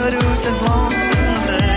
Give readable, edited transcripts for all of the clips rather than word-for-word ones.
redoute vendrais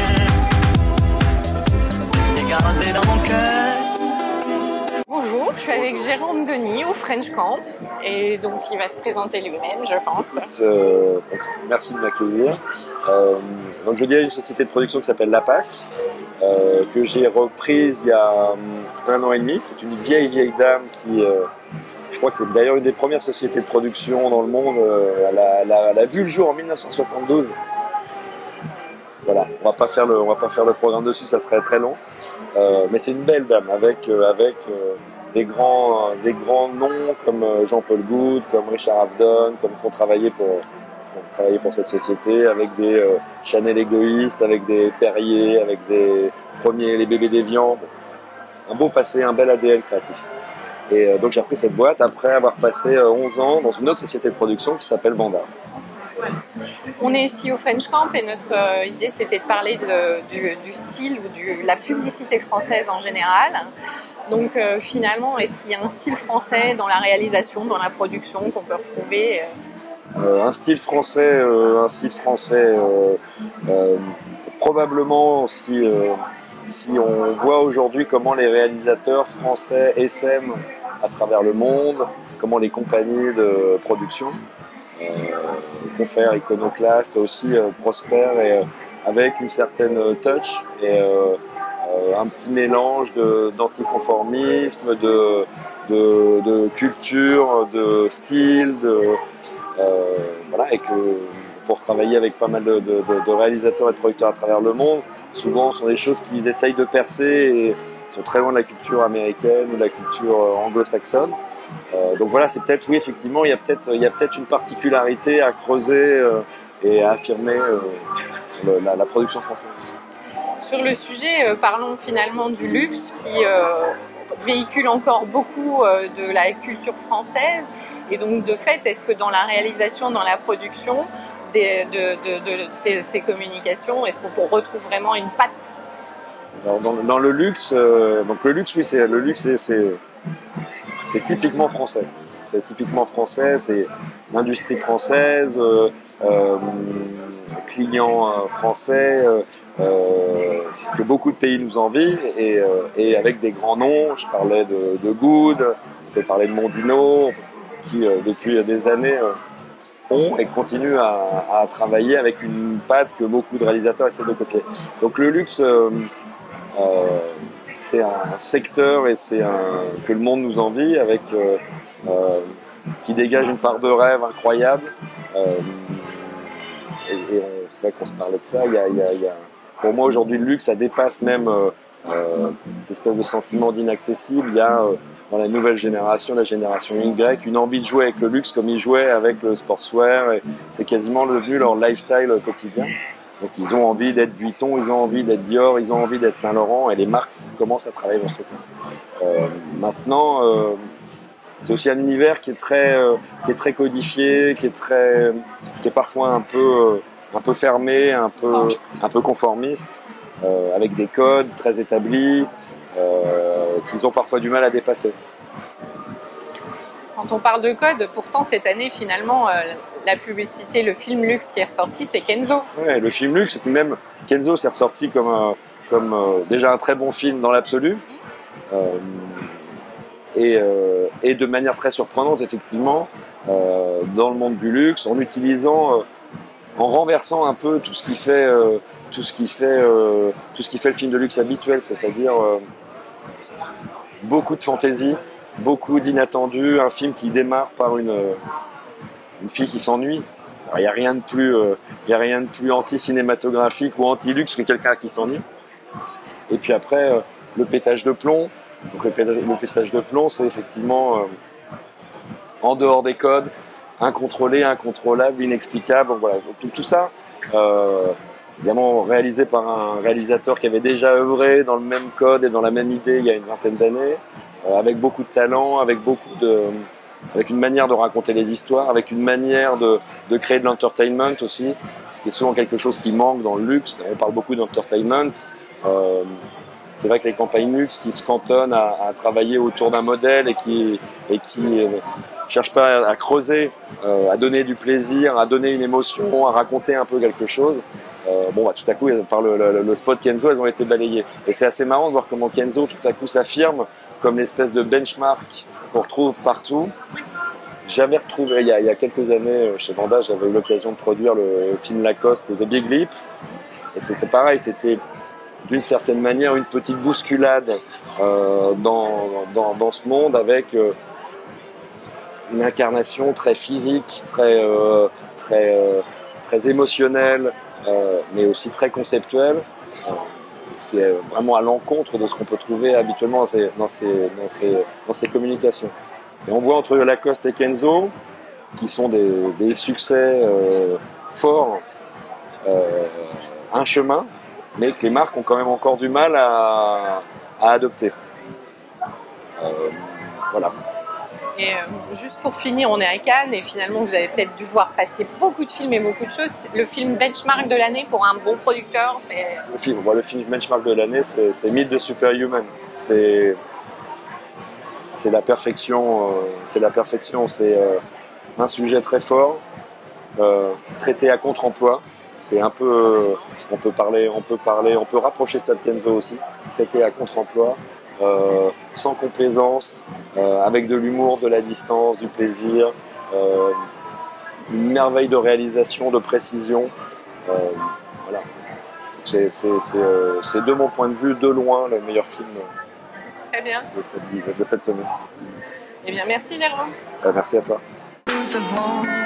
et garder dans mon cœur. Bonjour, je suis avec Jérôme Denis au French Camp et donc il va se présenter lui-même, je pense. Donc, merci de m'accueillir. Donc je dirige une société de production qui s'appelle La PAC, que j'ai reprise il y a 1 an et demi. C'est une vieille dame qui, je crois que c'est d'ailleurs une des premières sociétés de production dans le monde. Elle a vu le jour en 1972. Voilà, on va pas faire le programme dessus, ça serait très long. Mais c'est une belle dame avec des grands noms comme Jean-Paul Goud, comme Richard Avedon, qui ont travaillé pour cette société, avec des Chanel égoïstes, avec des Perrier, avec les bébés d'Évian. Un beau passé, un bel ADN créatif. Et donc j'ai repris cette boîte après avoir passé 11 ans dans une autre société de production qui s'appelle Vanda. On est ici au French Camp et notre idée c'était de parler du style ou de la publicité française en général. Donc finalement, est-ce qu'il y a un style français dans la réalisation, dans la production qu'on peut retrouver un style français, probablement si on voit aujourd'hui comment les réalisateurs français essaiment à travers le monde, comment les compagnies de production, Confrères, Iconoclast aussi prospèrent et avec une certaine touch et un petit mélange d'anticonformisme, de culture, de style, voilà, et que pour travailler avec pas mal de réalisateurs et de producteurs à travers le monde, souvent ce sont des choses qu'ils essayent de percer et sont très loin de la culture américaine ou de la culture anglo-saxonne. Donc voilà, c'est peut-être, oui, effectivement, il y a peut-être une particularité à creuser et à affirmer la production française. Sur le sujet, parlons finalement du luxe qui véhicule encore beaucoup de la culture française. Et donc, de fait, est-ce que dans la réalisation, dans la production de ces communications, est-ce qu'on retrouve vraiment une patte? Alors, dans le luxe, donc le luxe, oui, c'est typiquement français. C'est typiquement français, c'est l'industrie française, clients français, que beaucoup de pays nous envient et avec des grands noms. Je parlais de Good, on peut parler de Mondino, qui depuis des années ont et continuent à travailler avec une patte que beaucoup de réalisateurs essaient de copier. Donc le luxe, c'est un secteur et que le monde nous envie, avec qui dégage une part de rêve incroyable. Et c'est vrai qu'on se parlait de ça. Pour moi aujourd'hui, le luxe, ça dépasse même cette espèce de sentiment d'inaccessible. Il y a dans la nouvelle génération, la génération Y, une envie de jouer avec le luxe comme ils jouaient avec le sportswear. Et c'est quasiment devenu leur lifestyle quotidien. Donc ils ont envie d'être Vuitton, ils ont envie d'être Dior, ils ont envie d'être Saint Laurent, et les marques commencent à travailler dans ce truc. Maintenant, c'est aussi un univers qui est très codifié, qui est parfois un peu fermé, un peu conformiste, avec des codes très établis, qu'ils ont parfois du mal à dépasser. Quand on parle de code, pourtant cette année finalement, la publicité, le film luxe qui est ressorti, c'est Kenzo. Ouais, le film luxe, et puis même Kenzo s'est ressorti comme déjà un très bon film dans l'absolu, et de manière très surprenante effectivement dans le monde du luxe, en renversant un peu tout ce qui fait le film de luxe habituel, c'est-à-dire beaucoup de fantaisie, beaucoup d'inattendus, un film qui démarre par une fille qui s'ennuie. Il n'y a rien de plus anti-cinématographique ou anti-luxe que quelqu'un qui s'ennuie. Et puis après, le pétage de plomb. Donc le pétage de plomb, c'est effectivement en dehors des codes, incontrôlé, incontrôlable, inexplicable. Donc voilà, donc, tout ça, évidemment réalisé par un réalisateur qui avait déjà œuvré dans le même code et dans la même idée il y a une vingtaine d'années, avec beaucoup de talent, avec une manière de raconter les histoires, avec une manière de créer de l'entertainment aussi, ce qui est souvent quelque chose qui manque dans le luxe. On parle beaucoup d'entertainment. C'est vrai que les campagnes luxe qui se cantonnent à travailler autour d'un modèle et qui cherche pas à creuser, à donner du plaisir, à donner une émotion, à raconter un peu quelque chose. Bon, bah, tout à coup, par le spot Kenzo, elles ont été balayées. Et c'est assez marrant de voir comment Kenzo, tout à coup, s'affirme comme l'espèce de benchmark qu'on retrouve partout. J'avais retrouvé, il y a quelques années, chez Vanda, j'avais eu l'occasion de produire le film Lacoste de Big Leap. Et c'était pareil, c'était d'une certaine manière une petite bousculade dans ce monde avec une incarnation très physique, très émotionnelle, mais aussi très conceptuelle, ce qui est vraiment à l'encontre de ce qu'on peut trouver habituellement dans ces communications. Et on voit entre Lacoste et Kenzo, qui sont des succès forts, un chemin, mais que les marques ont quand même encore du mal à adopter. Voilà. Et juste pour finir, on est à Cannes et finalement vous avez peut-être dû voir passer beaucoup de films et beaucoup de choses. Le film benchmark de l'année pour un bon producteur, c'est... Le film benchmark de l'année, c'est Myth de Superhuman. C'est la perfection. C'est un sujet très fort, traité à contre-emploi. C'est un peu, on peut rapprocher ça de Kenzo aussi, traité à contre-emploi, sans complaisance, avec de l'humour, de la distance, du plaisir, une merveille de réalisation, de précision. Voilà. C'est de mon point de vue, de loin, le meilleur film Très bien. de cette semaine. Eh bien, merci Jérôme. Merci à toi. Tout se vend.